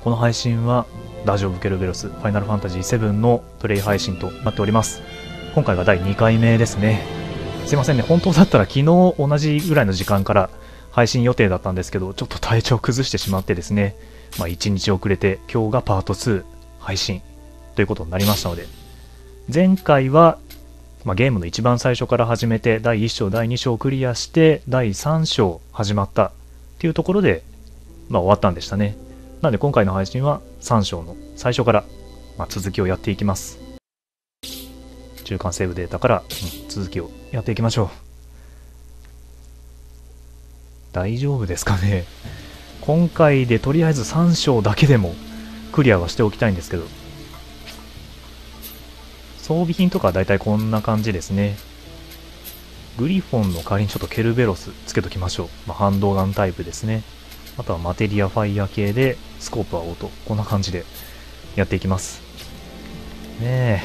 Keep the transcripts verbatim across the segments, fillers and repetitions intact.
この配信はラジオブケルベロスファイナルファンタジーセブンのプレイ配信となっております。今回がだいにかいめですね。すいませんね、本当だったら昨日同じぐらいの時間から配信予定だったんですけど、ちょっと体調崩してしまってですね、まあいちにち遅れて今日がパートツー配信ということになりましたので、前回は、まあ、ゲームの一番最初から始めてだいいっ章だいに章をクリアしてだいさん章始まったっていうところで、まあ、終わったんでしたね。なので今回の配信はさん章の最初から、まあ、続きをやっていきます。中間セーブデータから、うん、続きをやっていきましょう。大丈夫ですかね。今回でとりあえずさん章だけでもクリアはしておきたいんですけど、装備品とかはだいたいこんな感じですね。グリフォンの代わりにちょっとケルベロスつけときましょう。まあ、ハンドガンタイプですね。あとはマテリアファイヤー系でスコープはオート、こんな感じでやっていきますね。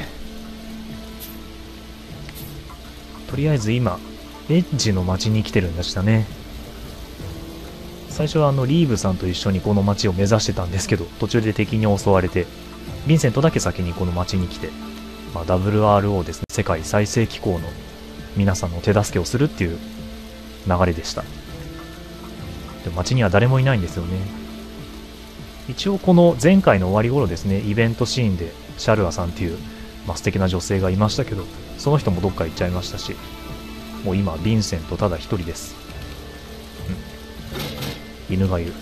えとりあえず今エッジの町に来てるんでしたね。最初はあのリーブさんと一緒にこの町を目指してたんですけど、途中で敵に襲われてヴィンセントだけ先にこの町に来て、まあ、ダブリューアールオー ですね、世界再生機構の皆さんの手助けをするっていう流れでした。でも街には誰もいないんですよね。一応この前回の終わり頃ですね、イベントシーンでシャルアさんっていう、まあ、素敵な女性がいましたけど、その人もどっか行っちゃいましたし、もう今ヴィンセントただ一人です。うん、犬がいる。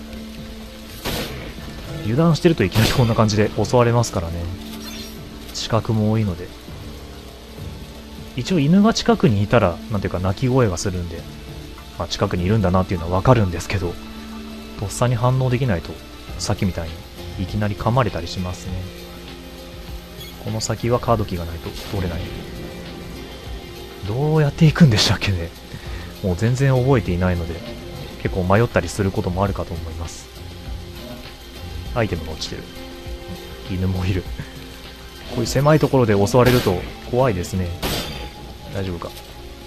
油断してるといきなりこんな感じで襲われますからね。死角も多いので、一応犬が近くにいたらなんていうか鳴き声がするんで、まあ、近くにいるんだなっていうのは分かるんですけど、とっさに反応できないとさっきみたいにいきなり噛まれたりしますね。この先はカードキーがないと通れない。どうやっていくんでしたっけね。もう全然覚えていないので結構迷ったりすることもあるかと思います。アイテムが落ちてる。犬もいる。こういう狭いところで襲われると怖いですね。大丈夫か。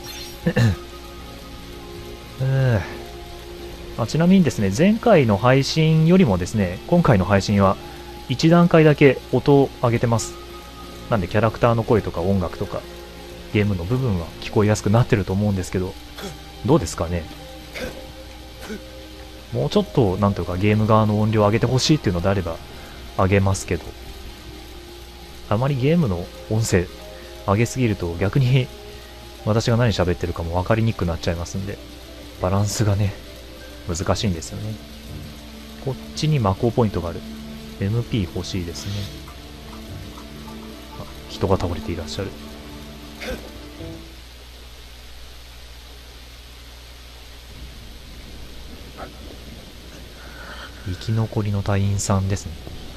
あちなみにですね、前回の配信よりもですね、今回の配信はいち段階だけ音を上げてます。なんでキャラクターの声とか音楽とかゲームの部分は聞こえやすくなってると思うんですけど、どうですかね。もうちょっとなんというかゲーム側の音量を上げてほしいっていうのであれば上げますけど、あまりゲームの音声上げすぎると逆に私が何喋ってるかも分かりにくくなっちゃいますんで、バランスがね難しいんですよね。こっちに魔法ポイントがある。 エムピー 欲しいですね。あ、人が倒れていらっしゃる。生き残りの隊員さんですね。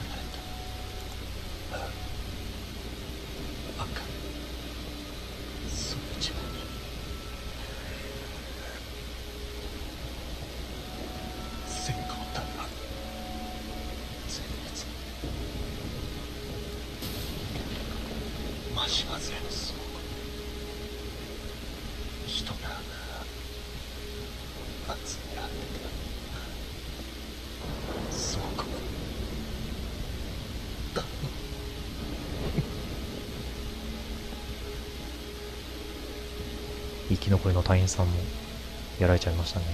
生き残りの隊員さんもやられちゃいましたね。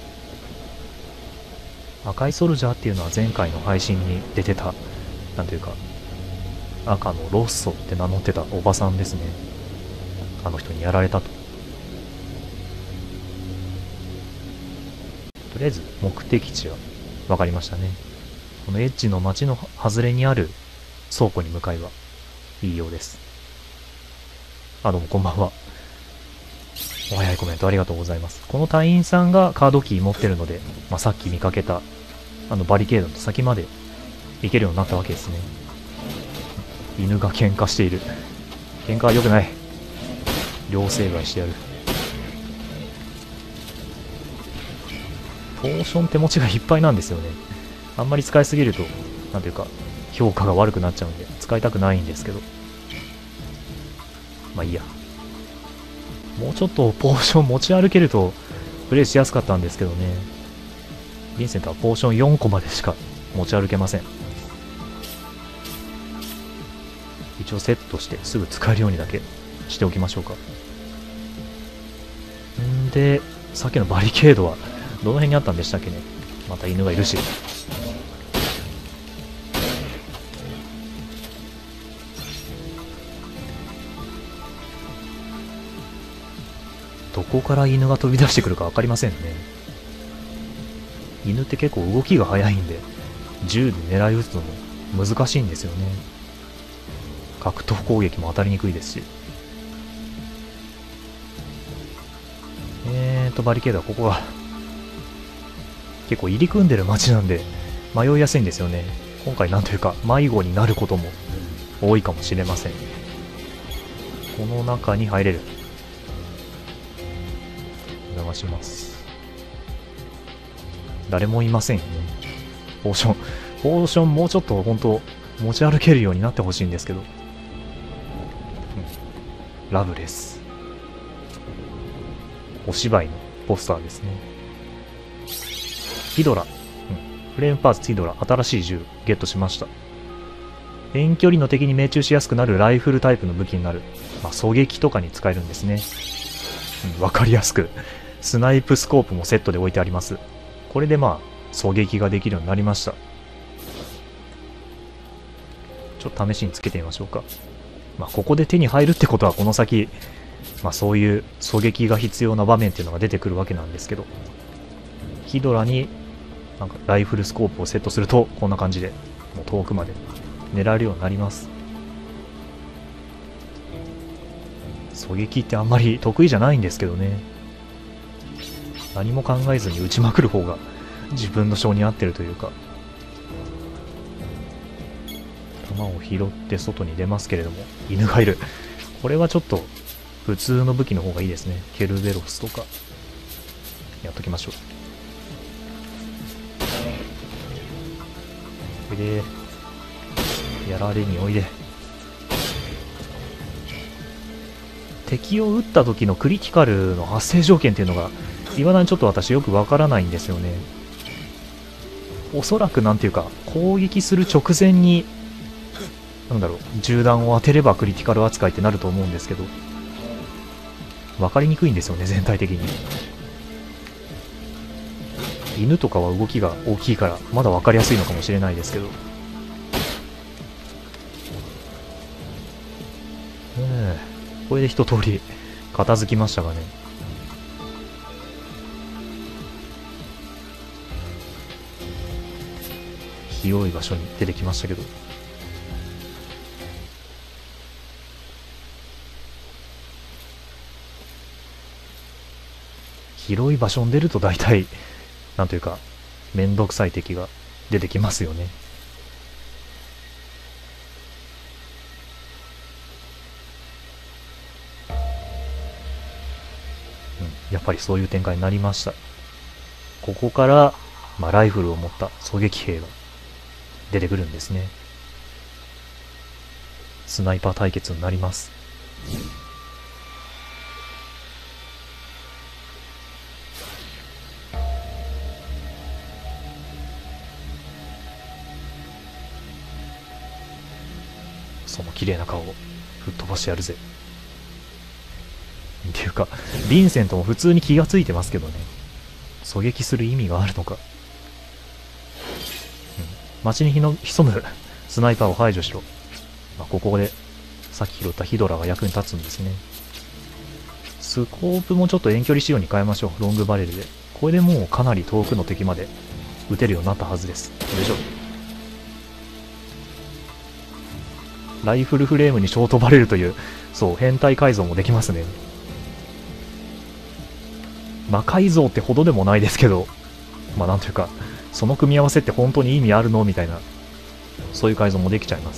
赤いソルジャーっていうのは前回の配信に出てた、なんていうか赤のロッソって名乗ってたおばさんですね。あの人にやられたと。とりあえず目的地は分かりましたね。このエッジの町の外れにある倉庫に向かえばいいようです。あ、どうもこんばんは。お早いコメントありがとうございます。この隊員さんがカードキー持ってるので、まあ、さっき見かけたあのバリケードの先まで行けるようになったわけですね。犬が喧嘩している。喧嘩は良くない。両成敗してやる。ポーション手持ちがいっぱいなんですよね。あんまり使いすぎるとなんていうか評価が悪くなっちゃうんで使いたくないんですけど、まあいいや。もうちょっとポーション持ち歩けるとプレイしやすかったんですけどね。ヴィンセントはポーションよんこまでしか持ち歩けません。 一応セットしてすぐ使えるようにだけしておきましょうか。んで、さっきのバリケードはどの辺にあったんでしたっけね。また犬がいるし。どこから犬が飛び出してくるか分かりませんね。犬って結構動きが速いんで、銃で狙い撃つのも難しいんですよね。格闘攻撃も当たりにくいですし。えーと、バリケードはここが結構入り組んでる街なんで迷いやすいんですよね。今回なんというか迷子になることも多いかもしれません。この中に入れる。お邪魔します。誰もいませんよね。ポーションポーションもうちょっと本当持ち歩けるようになってほしいんですけど、うん、ラブレスお芝居のポスターですね。ヒドラ、うん、フレームパーツヒドラ、新しい銃ゲットしました。遠距離の敵に命中しやすくなるライフルタイプの武器になる、まあ、狙撃とかに使えるんですね。うん、分かりやすくスナイプスコープもセットで置いてあります。これでまあ狙撃ができるようになりました。ちょっと試しにつけてみましょうか。まあここで手に入るってことはこの先、まあそういう狙撃が必要な場面っていうのが出てくるわけなんですけど、ヒドラになんかライフルスコープをセットするとこんな感じでもう遠くまで狙えるようになります。狙撃ってあんまり得意じゃないんですけどね。何も考えずに撃ちまくる方が自分の性に合ってるというか。弾を拾って外に出ますけれども、犬がいる。これはちょっと普通の武器の方がいいですね。ケルベロスとかやっときましょう。でやられにおいで。敵を撃った時のクリティカルの発生条件っていうのがいまだにちょっと私よくわからないんですよね。おそらくなんていうか攻撃する直前になんだろう銃弾を当てればクリティカル扱いってなると思うんですけど、分かりにくいんですよね全体的に。犬とかは動きが大きいからまだ分かりやすいのかもしれないですけど、えー、これで一通り片付きましたがね。広い場所に出てきましたけど、広い場所に出ると大体なんというかめんどくさい敵が出てきますよね。うん、やっぱりそういう展開になりました。ここから、まあ、ライフルを持った狙撃兵が出てくるんですね。スナイパー対決になります。その綺麗な顔を吹っ飛ばしてやるぜ。っていうかヴィンセントも普通に気がついてますけどね。狙撃する意味があるのか。うん、街にひの潜むスナイパーを排除しろ。まあ、ここでさっき拾ったヒドラが役に立つんですね。スコープもちょっと遠距離仕様に変えましょう。ロングバレルで。これでもうかなり遠くの敵まで撃てるようになったはずです。よいしょ。ライフルフレームにショートバレルという、そう、変態改造もできますね。魔改造ってほどでもないですけど、まあなんというか、その組み合わせって本当に意味あるのみたいな、そういう改造もできちゃいます。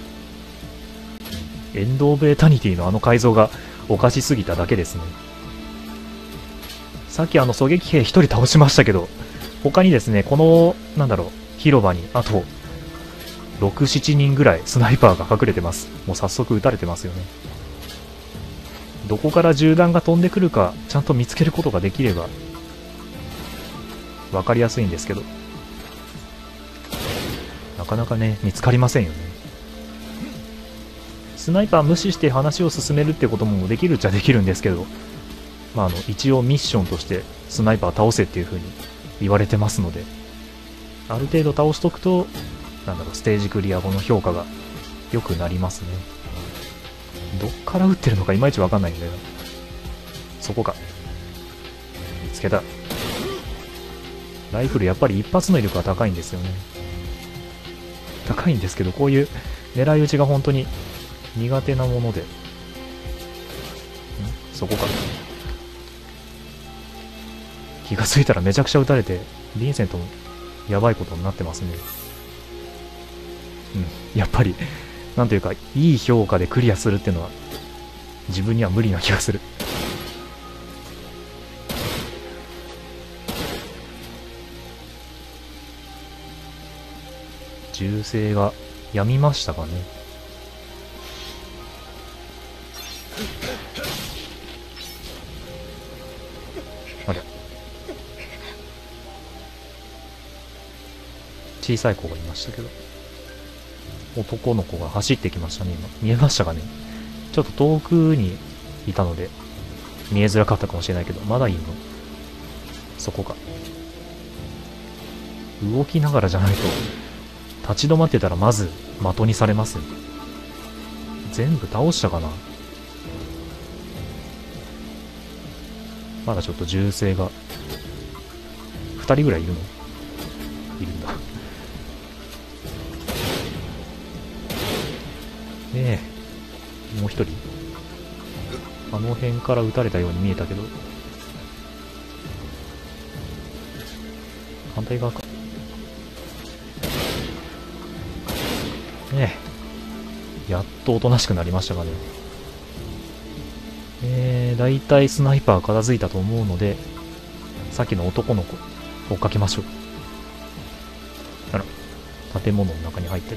エンド・オブ・エタニティのあの改造がおかしすぎただけですね。さっきあの狙撃兵一人倒しましたけど、他にですね、この、なんだろう、広場に、あと、ろく、しちにんぐらいスナイパーが隠れてます。もう早速撃たれてますよね。どこから銃弾が飛んでくるかちゃんと見つけることができれば分かりやすいんですけど、なかなかね見つかりませんよね。 スナイパー無視して話を進めるってこともできるっちゃできるんですけど、まあ、あの一応ミッションとしてスナイパー倒せっていう風に言われてますので、ある程度倒しとくと、なんだろう、ステージクリア後の評価が良くなりますね。どっから撃ってるのかいまいちわかんないんだよな。そこか。見つけた。ライフルやっぱり一発の威力が高いんですよね。高いんですけど、こういう狙い撃ちが本当に苦手なもので。んそこか。気がついたらめちゃくちゃ撃たれて、ヴィンセントもやばいことになってますね。うん、やっぱり、なんというか、いい評価でクリアするっていうのは、自分には無理な気がする。銃声が止みましたかね。あれ、小さい子がいましたけど、男の子が走ってきましたね。今見えましたかね。ちょっと遠くにいたので見えづらかったかもしれないけど、まだいいの？そこか。動きながらじゃないと立ち止まってたらまず的にされますよ。全部倒したかな。まだちょっと銃声がふたりぐらいいるの？いるんだ。ねえ、もう一人あの辺から撃たれたように見えたけど、反対側か。ねえ、やっとおとなしくなりましたかね。えー、だいたいスナイパー片付いたと思うので、さっきの男の子追っかけましょう。あら、建物の中に入ってった。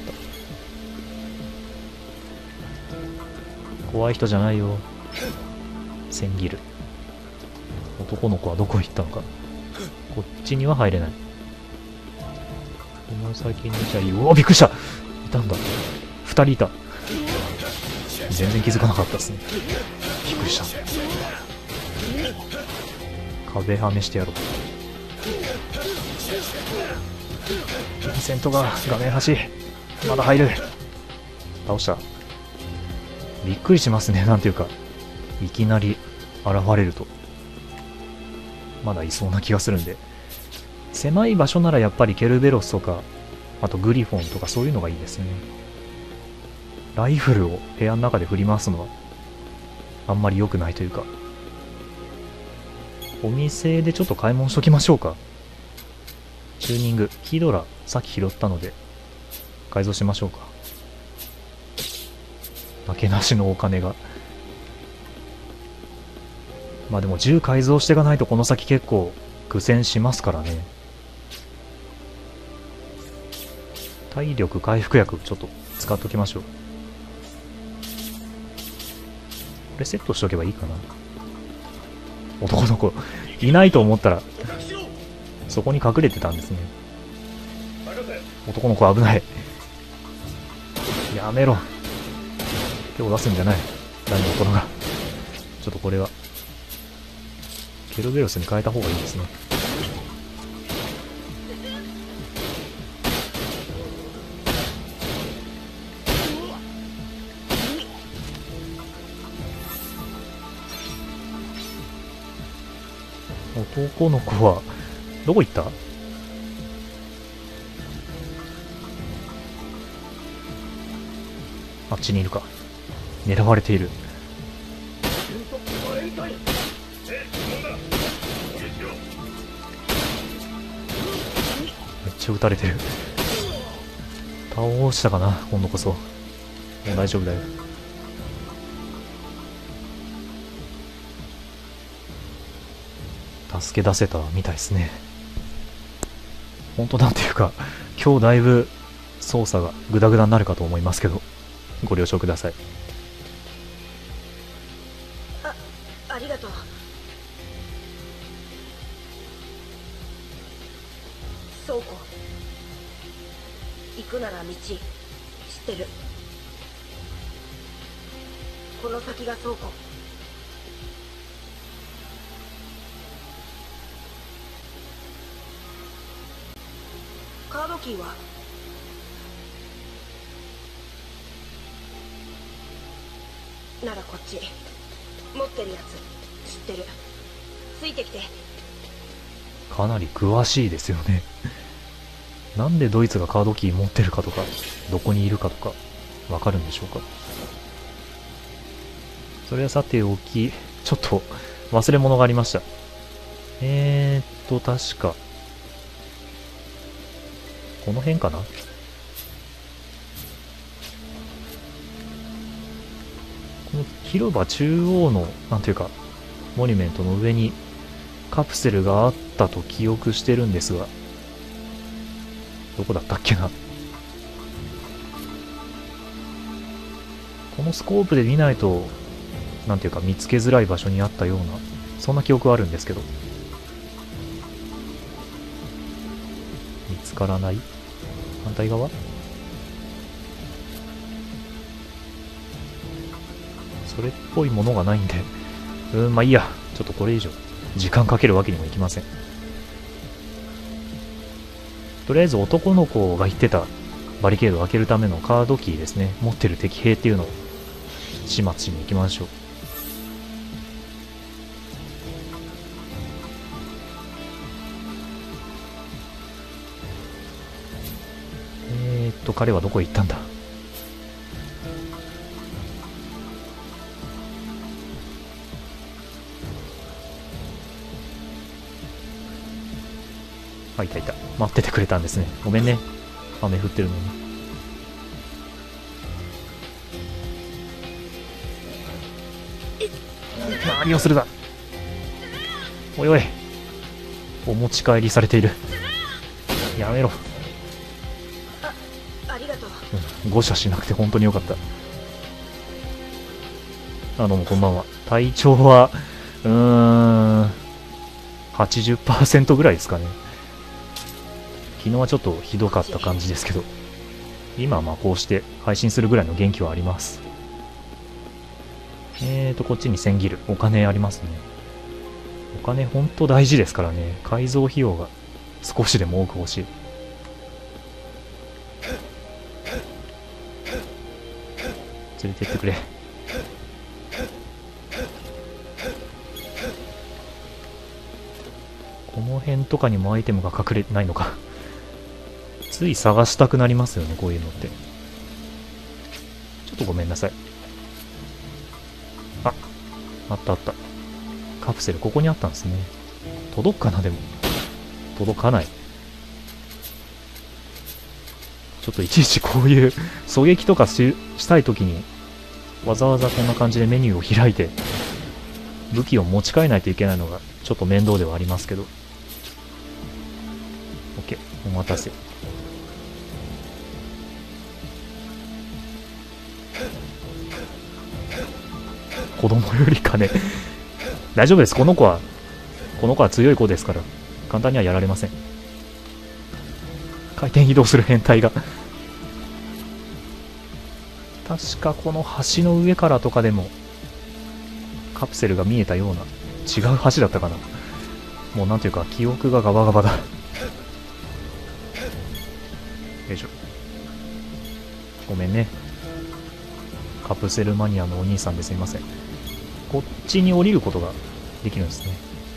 怖い人じゃないよ。千切る。男の子はどこ行ったのか。こっちには入れない。この先にじゃあいる。うわ、びっくりした。いたんだ。二人いた。全然気づかなかったですね。びっくりした。壁はめしてやろう。ヴィンセントが画面端。まだ入る。倒した。びっくりしますね。なんていうか、いきなり現れるとまだいそうな気がするんで、狭い場所ならやっぱりケルベロスとか、あとグリフォンとかそういうのがいいですね。ライフルを部屋の中で振り回すのはあんまり良くないというか、お店でちょっと買い物しときましょうか。チューニングヒドラさっき拾ったので改造しましょうか。負けなしのお金が。まあでも銃改造していかないとこの先結構苦戦しますからね。体力回復薬ちょっと使っときましょう。これセットしとけばいいかな。男の子いないと思ったらそこに隠れてたんですね。男の子危ない。やめろ。手を出すんじゃない。大の大人が。ちょっとこれはケルベロスに変えた方がいいですね。男の子はどこ行った？あっちにいるか。狙われている。めっちゃ撃たれてる。倒したかな今度こそ。もう大丈夫だよ。助け出せたみたいですね。本当なんていうか、今日だいぶ操作がグダグダになるかと思いますけど、ご了承ください。 あ、ありがとう。倉庫行くなら道知ってる。 この先が倉庫。カードキーは？ならこっち。持ってるやつ知ってる。ついてきて。 かなり詳しいですよね。なんでドイツがカードキー持ってるかとか、どこにいるかとか、わかるんでしょうか。それはさておき、ちょっと忘れ物がありました。えーっと、確か、この辺かな？この広場中央の、なんていうか、モニュメントの上にカプセルがあったと記憶してるんですが、どこだったっけな。このスコープで見ないと、なんていうか見つけづらい場所にあったような、そんな記憶はあるんですけど。見つからない？反対側？それっぽいものがないんで、うーん、まあいいや。ちょっとこれ以上、時間かけるわけにもいきません。とりあえず男の子が言ってたバリケードを開けるためのカードキーですね。持ってる敵兵っていうのを始末しに行きましょう。えーっと、彼はどこへ行ったんだ？あ、いたいた。待っててくれたんですね。ごめんね。雨降ってるのに。何をするだ。おいおい。お持ち帰りされている。やめろ。 あ、ありがとう。 うん、誤射しなくて本当によかった。あ、どうもこんばんは。体調は、うーん、はちじゅっパーセント ぐらいですかね。昨日はちょっとひどかった感じですけど、今はまあこうして配信するぐらいの元気はあります。えーと、こっちに千切る。お金ありますね。お金ほんと大事ですからね。改造費用が少しでも多く欲しい。連れてってくれ。この辺とかにもアイテムが隠れてないのか。つい探したくなりますよね、こういうのって。ちょっとごめんなさい。あ、あったあった。カプセルここにあったんですね。届くかな、でも。届かない。ちょっといちいちこういう狙撃とか し, したいときに、わざわざこんな感じでメニューを開いて、武器を持ち替えないといけないのが、ちょっと面倒ではありますけど。OK、お待たせ。子供よりかね。大丈夫です。この子は、この子は強い子ですから、簡単にはやられません。回転移動する変態が。確かこの橋の上からとかでも、カプセルが見えたような、違う橋だったかな。もうなんというか、記憶がガバガバだ。よいしょ。ごめんね。カプセルマニアのお兄さんですいません。こっちに降りることができるんですね。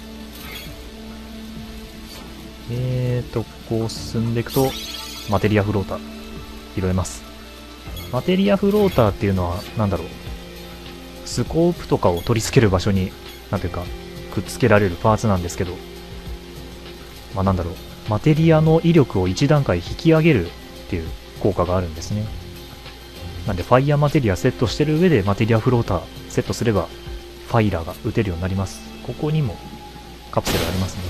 えーと、こう進んでいくと、マテリアフローター、拾えます。マテリアフローターっていうのは、なんだろう。スコープとかを取り付ける場所に、なんていうか、くっつけられるパーツなんですけど、まあなんだろう。マテリアの威力をいち段階引き上げるっていう効果があるんですね。なんで、ファイヤーマテリアセットしてる上でマテリアフローターセットすれば、ファイラーが撃てるようになります。ここにもカプセルありますね。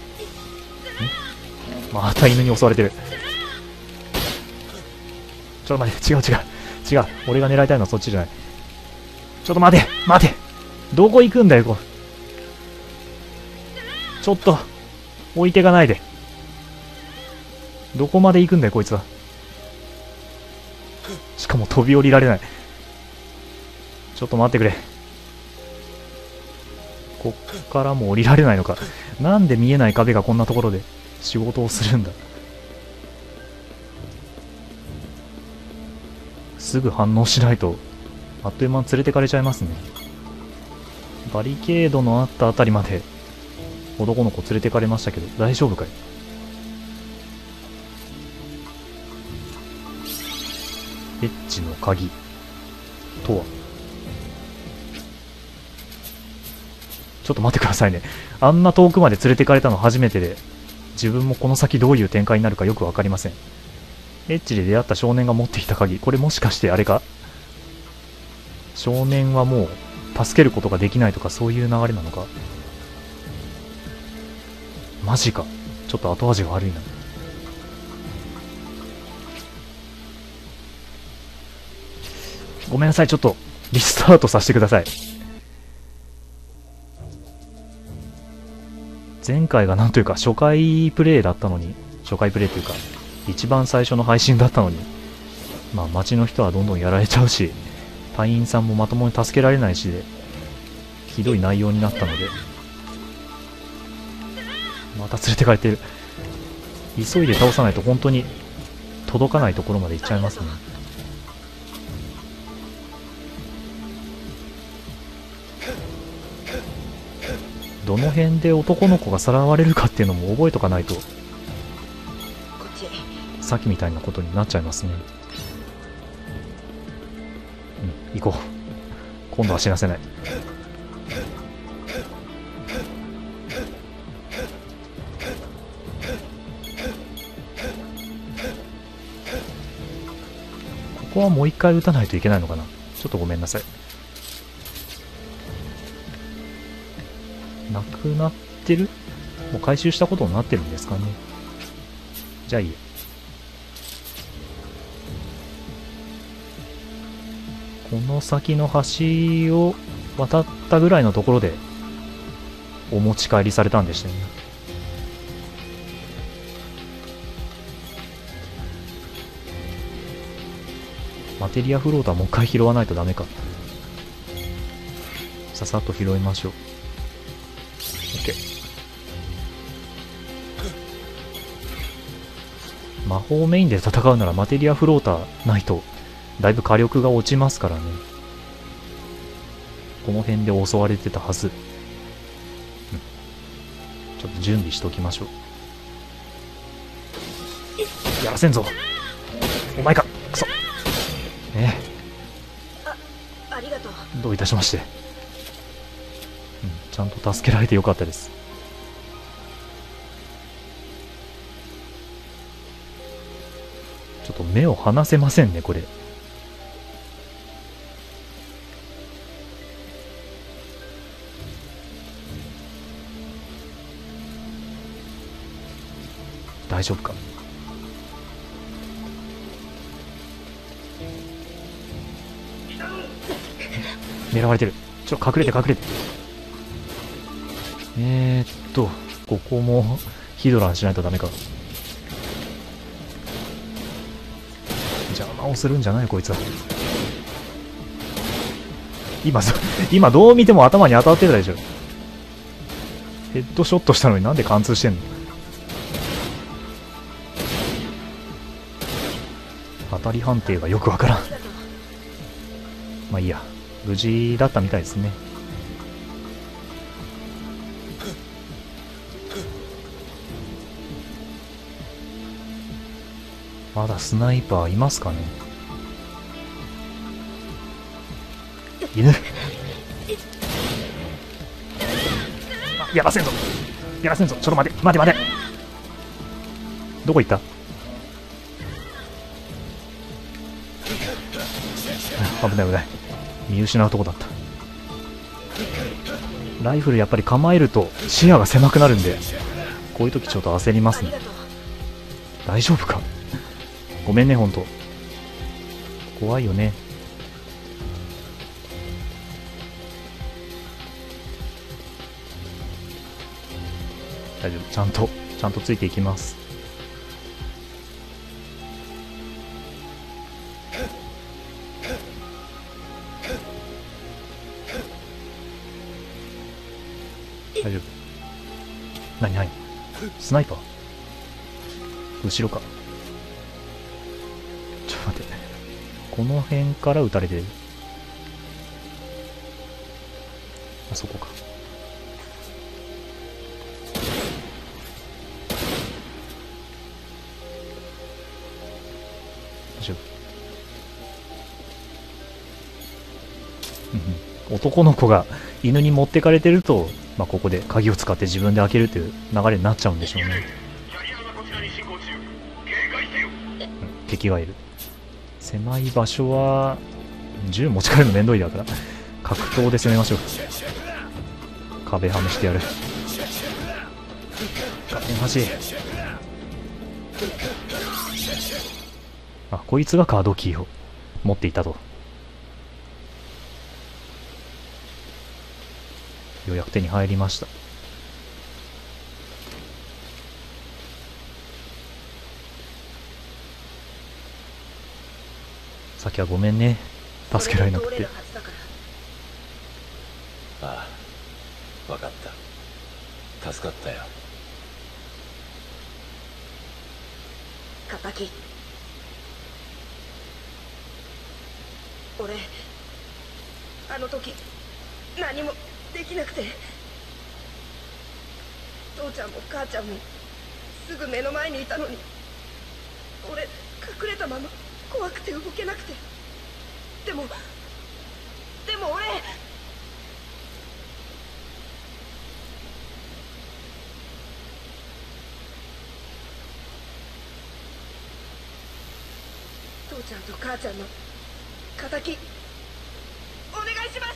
ん？また犬に襲われてる。ちょっと待って、違う違う。違う。俺が狙いたいのはそっちじゃない。ちょっと待て待てどこ行くんだよ、これ。ちょっと、置いてかないで。どこまで行くんだよ、こいつは。しかも飛び降りられない。ちちょっと待ってくれ。こっからも降りられないのか。なんで見えない壁がこんなところで仕事をするんだ。すぐ反応しないとあっという間に連れてかれちゃいますね。バリケードのあったあたりまで男の子連れてかれましたけど大丈夫かい。エッジの鍵とは。ちょっと待ってくださいね。あんな遠くまで連れてかれたの初めてで、自分もこの先どういう展開になるかよくわかりません。エッジで出会った少年が持ってきた鍵、これもしかしてあれか。少年はもう助けることができないとかそういう流れなのか。マジか。ちょっと後味が悪いな。ごめんなさい、ちょっとリスタートさせてください。前回がなんというか初回プレイだったのに、初回プレイというか一番最初の配信だったのに、まあ街の人はどんどんやられちゃうし、隊員さんもまともに助けられないしで、ひどい内容になったので、また連れてかれてる。急いで倒さないと本当に届かないところまで行っちゃいますね。どの辺で男の子がさらわれるかっていうのも覚えとかないと、さっきみたいなことになっちゃいますね。うん、行こう。今度は死なせない。ここはもう一回撃たないといけないのかな。ちょっとごめんなさい。なくなってる？もう回収したことになってるんですかね。じゃあいいや。この先の橋を渡ったぐらいのところでお持ち帰りされたんでしたよね。マテリアフローターもう一回拾わないとダメか。ささっと拾いましょう。OK。魔法メインで戦うならマテリアフローターないとだいぶ火力が落ちますからね。この辺で襲われてたはず。うん、ちょっと準備しておきましょう。やらせんぞ。お前か。くそ。ねあ、ありがとう。 どういたしまして。うん、ちゃんと助けられてよかったです。ちょっと目を離せませんね、これ。大丈夫か。狙われてる。ちょっと隠れて隠れて。えーっと、ここもヒドランしないとダメか。邪魔をするんじゃないこいつは。今、今どう見ても頭に当たってたでしょ。ヘッドショットしたのになんで貫通してんの。当たり判定がよくわからん。まあいいや。無事だったみたいですね。まだスナイパーいますかね。犬。あ、やらせんぞ。やらせんぞ。ちょっと待て待て待て。どこ行った？危ない危ない。見失うとこだった。ライフルやっぱり構えると視野が狭くなるんで、こういう時ちょっと焦りますね。大丈夫か？ごめんね、ほんと。怖いよね。大丈夫。ちゃんと、ちゃんとついていきます。 大丈夫。何何スナイパー後ろか。ちょっと待って。この辺から撃たれてる。あそこか。大丈夫。うんうん、男の子が犬に持ってかれてると、まあ、ここで鍵を使って自分で開けるという流れになっちゃうんでしょうね。うん、敵がいる。狭い場所は銃持ち帰るの面倒いだから格闘で攻めましょう。壁はめしてやる。画面端。あ、こいつがカードキーを持っていたと。ようやく手に入りました。さっきはごめんね、助けられなくて。 ああ、分かった。助かったよ。 敵。俺あの時何もできなくて、父ちゃんも母ちゃんもすぐ目の前にいたのに、俺隠れたまま怖くて動けなくて。でもでも俺父ちゃんと母ちゃんの敵お願いします。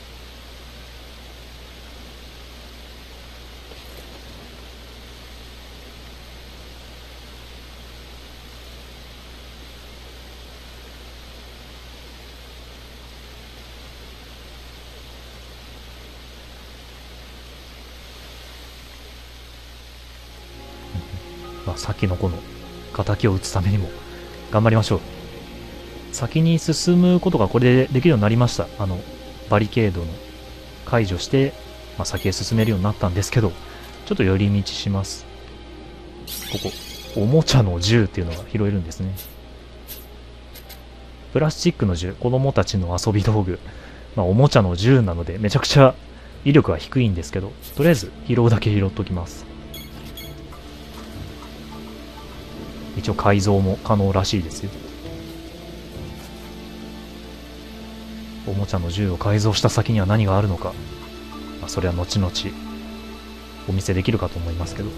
まあ、さっきのこの敵を撃つためにも頑張りましょう。先に進むことがこれでできるようになりました。あのバリケードの解除して、まあ、先へ進めるようになったんですけど、ちょっと寄り道します。ここおもちゃの銃っていうのが拾えるんですね。プラスチックの銃、子供たちの遊び道具、まあ、おもちゃの銃なのでめちゃくちゃ威力は低いんですけど、とりあえず拾うだけ拾っときます。一応改造も可能らしいですよ。おもちゃの銃を改造した先には何があるのか、まあ、それは後々お見せできるかと思いますけど、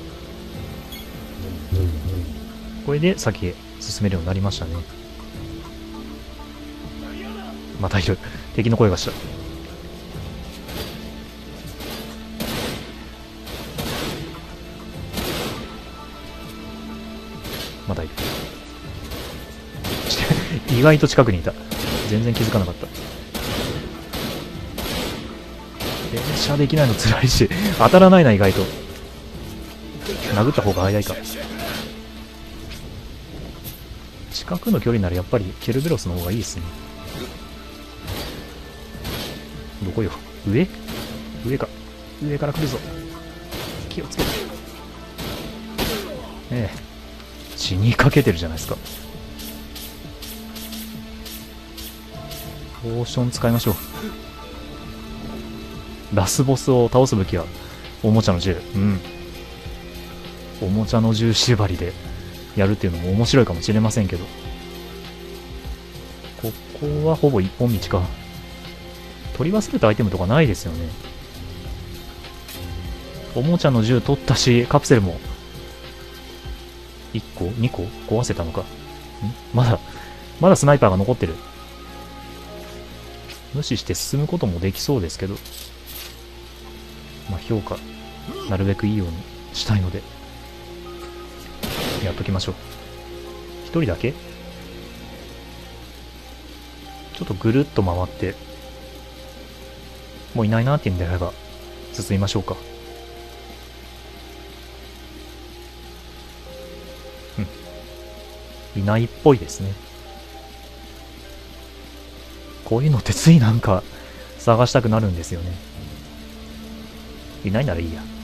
これで先へ進めるようになりましたね。またいる。敵の声がした。まだいる。意外と近くにいた。全然気づかなかった。連射できないの辛いし、当たらないな、意外と。殴った方が早いか。近くの距離ならやっぱりケルベロスの方がいいですね。どこよ。上上か。上から来るぞ。気をつけて。ええ。死にかけてるじゃないですか。ポーション使いましょう。ラスボスを倒す武器はおもちゃの銃。うん。おもちゃの銃縛りでやるっていうのも面白いかもしれませんけど、ここはほぼ一本道か。取り忘れたアイテムとかないですよね。おもちゃの銃取ったし、カプセルもいっこにこ壊せたのか。んまだまだスナイパーが残ってる。無視して進むこともできそうですけど、まあ評価なるべくいいようにしたいのでやっときましょう。一人だけちょっとぐるっと回って、もういないなっていうんであれば進みましょうか。うん、いないっぽいですね。こういうのってついなんか探したくなるんですよね。 いないならいいや。